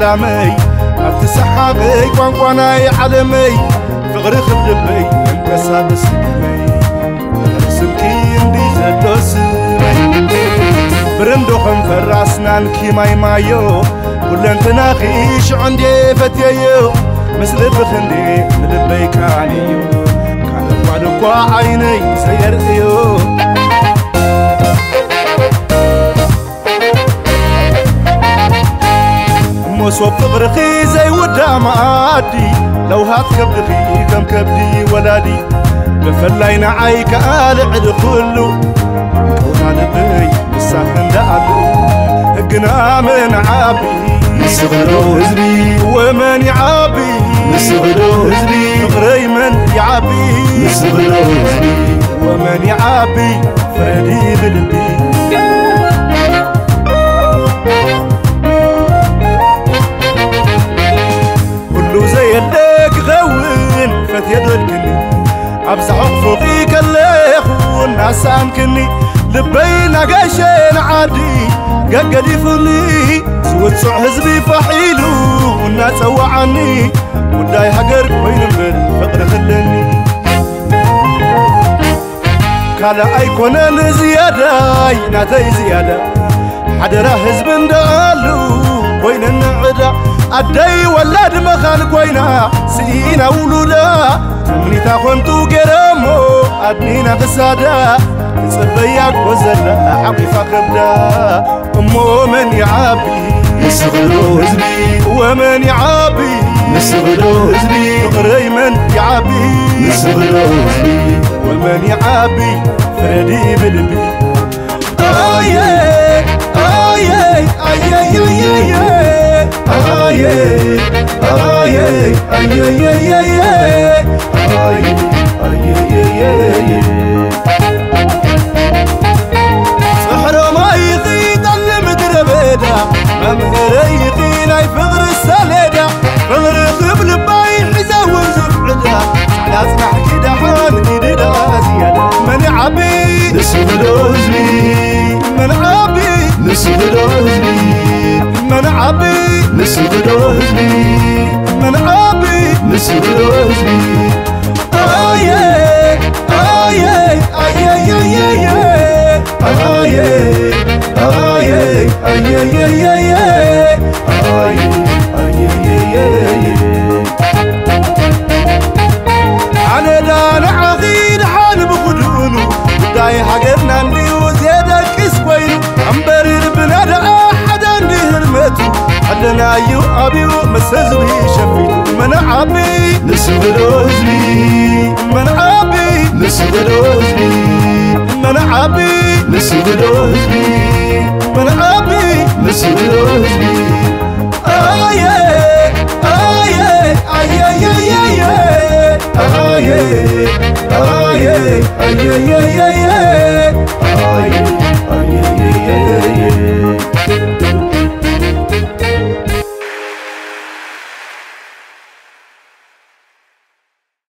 سلامي أتسحابي قوانقواناي عالمي فغري خبلبي انكسا بسلمي سمكين دي زدوسمي برندو خنفر أسنان كيماي مايو كلن تناخيش عندي فتيو مثل بخندي ملبي كانيو كان بعدقوا عيني سيرتيو مصوب فغرخي زي ودام عادي لو هات كبدخي كم كبدي ولادي بفلاينا عايك آلعد كله كونا لبي مساخن دقلو هقنا من عابي نسغلو هزبي ومن يعابي نسغلو هزبي فغري من يعابي نسغلو هزبي ومن يعابي فردي بلبي فتيدلكني أبزع فوقي كالليخون ناسان كني لبين قاشين عادي قاقدي فني سوت سوع هزبي فحيلو والناس وعني وداي حقر وين بالفقر خلني كالا أيكونن زيادة ناتي زيادة حدرا هزب اندالو وين النعدا أدي ولاد مخال قوينا سينا ولولا تمني تاخنتو قرامو أدنينا بسادا تصبياك وزلا حقيفة خبدا أمو من يعابي نسغلو هزبي ومن يعابي نسغلو هزبي غري من يعابي نسغلو هزبي ومن يعابي فردي بلبي آيه آيه آيه آيه آيه آيه آيه آيه سحر ما يغيد المدر بيدا ممهر يغين اي فغر الساليدا فغر قبل باي حزا وزرعدا على اسمح كده حان كده زيادة من عبي نسغلو هزبي من عبي نسغلو هزبي من عبي نسغلو هزبي من عبي نسغلو هزبي آيه آيه آيه آيه آيه آيه آيه آيه على دان عغيد حال بخدونه داي حقرنا نديو زيادة كسبينو عمبرير بنادى أحد عندي هرمتو حدنا يو أبيو مسزبي شفيتو من عبي نسغلو هزبي من عبي نسغلو هزبي من عبي نسغلو هزبي من عبي نسغلو هزبي آيه آيه آيه آيه آيه آيه آيه آيه آيه